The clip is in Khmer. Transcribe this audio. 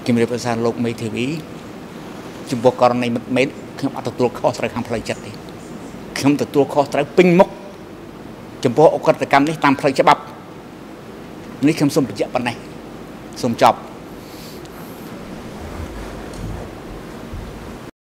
ជំរាបសារលោកមេធាវីចំពោះករណីមិត្តមេតខ្ញុំអត់ទទួលខុសត្រូវខាងផ្លូវចិត្តទេខ្ញុំទទួលខុសត្រូវពេញមុខចំពោះអក្រិតកម្មនេះតាមផ្លូវច្បាប់នេះខ្ញុំសូមបញ្ជាក់ប៉ុណ្ណេះសូមចប់